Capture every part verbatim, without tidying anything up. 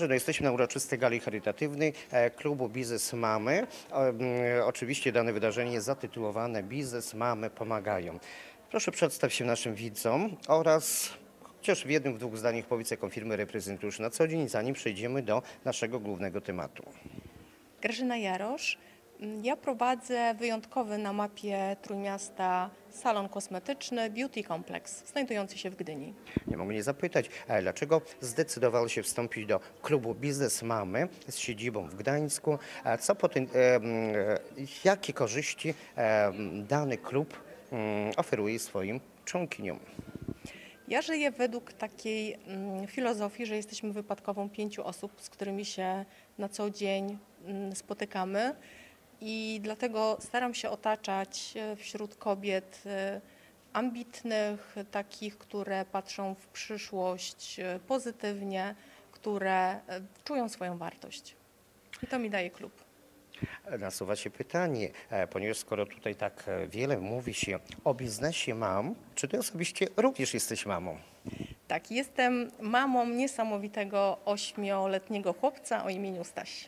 No, jesteśmy na uroczystej gali charytatywnej e, klubu Biznes Mamy. O, m, oczywiście dane wydarzenie jest zatytułowane Biznes Mamy pomagają. Proszę przedstaw się naszym widzom oraz chociaż w jednym, w dwóch zdaniach powiedz, jaką firmę reprezentujesz na co dzień, zanim przejdziemy do naszego głównego tematu. Grażyna Jarosz. Ja prowadzę wyjątkowy na mapie Trójmiasta salon kosmetyczny Beauty Complex, znajdujący się w Gdyni. Nie mogę nie zapytać, e, dlaczego zdecydował się wstąpić do klubu Biznes Mamy z siedzibą w Gdańsku? E, Co potem, e, m, e, jakie korzyści e, m, dany klub m, oferuje swoim członkiniom? Ja żyję według takiej mm, filozofii, że jesteśmy wypadkową pięciu osób, z którymi się na co dzień mm, spotykamy i dlatego staram się otaczać e, wśród kobiet e, ambitnych, takich, które patrzą w przyszłość e, pozytywnie, które e, czują swoją wartość. I to mi daje klub. Nasuwa się pytanie, e, ponieważ skoro tutaj tak e, wiele mówi się o biznesie mam, czy ty osobiście również jesteś mamą? Tak, jestem mamą niesamowitego ośmioletniego chłopca o imieniu Staś.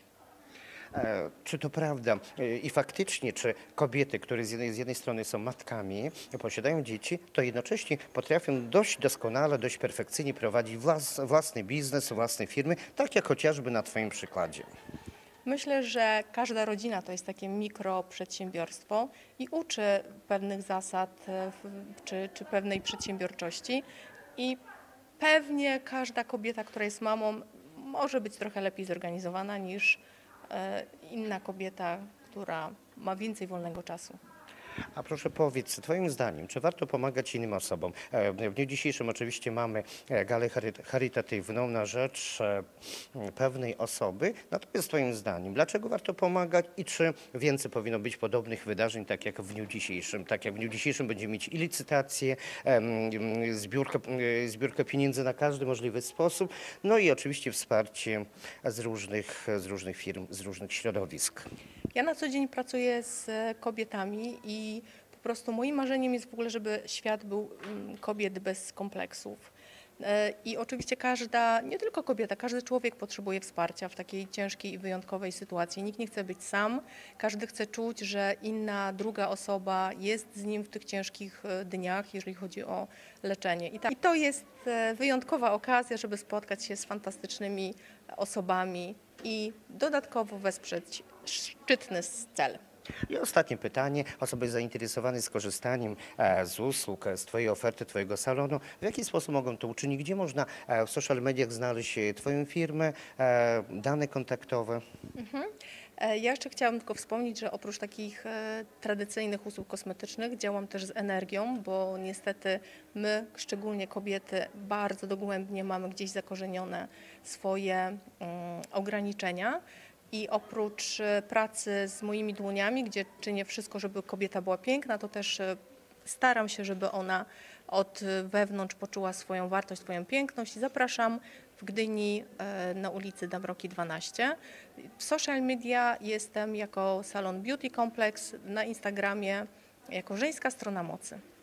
E, Czy to prawda e, i faktycznie, czy kobiety, które z jednej, z jednej strony są matkami, posiadają dzieci, to jednocześnie potrafią dość doskonale, dość perfekcyjnie prowadzić włas, własny biznes, własne firmy, tak jak chociażby na twoim przykładzie? Myślę, że każda rodzina to jest takie mikroprzedsiębiorstwo i uczy pewnych zasad e, w- czy, czy pewnej przedsiębiorczości i pewnie każda kobieta, która jest mamą, może być trochę lepiej zorganizowana niż e, inna kobieta, która ma więcej wolnego czasu. A proszę powiedz, twoim zdaniem, czy warto pomagać innym osobom? E, W dniu dzisiejszym oczywiście mamy e, galę chary- charytatywną na rzecz e, m, pewnej osoby. Natomiast twoim zdaniem, dlaczego warto pomagać i czy więcej powinno być podobnych wydarzeń, tak jak w dniu dzisiejszym? Tak jak w dniu dzisiejszym będziemy mieć i licytację, em, m, zbiórkę, m, zbiórkę pieniędzy na każdy możliwy sposób, no i oczywiście wsparcie z różnych, z różnych firm, z różnych środowisk. Ja na co dzień pracuję z e, kobietami i po prostu moim marzeniem jest w ogóle, żeby świat był mm, kobiet bez kompleksów. E, I oczywiście każda, nie tylko kobieta, każdy człowiek potrzebuje wsparcia w takiej ciężkiej i wyjątkowej sytuacji. Nikt nie chce być sam, każdy chce czuć, że inna, druga osoba jest z nim w tych ciężkich e, dniach, jeżeli chodzi o leczenie. I, ta, I to jest e, wyjątkowa okazja, żeby spotkać się z fantastycznymi osobami i dodatkowo wesprzeć szczytny cel. I ostatnie pytanie. Osoby zainteresowane skorzystaniem e, z usług, e, z twojej oferty, twojego salonu, w jaki sposób mogą to uczynić? Gdzie można e, w social mediach znaleźć e, twoją firmę, e, dane kontaktowe? Mhm. E, Ja jeszcze chciałam tylko wspomnieć, że oprócz takich e, tradycyjnych usług kosmetycznych działam też z energią, bo niestety my, szczególnie kobiety, bardzo dogłębnie mamy gdzieś zakorzenione swoje mm, ograniczenia. I oprócz e, pracy z moimi dłoniami, gdzie czynię wszystko, żeby kobieta była piękna, to też e, staram się, żeby ona od wewnątrz poczuła swoją wartość, swoją piękność i zapraszam w Gdyni e, na ulicy Dambroki dwanaście. W social media jestem jako salon Beauty Complex, na Instagramie jako Żeńska Strona Mocy.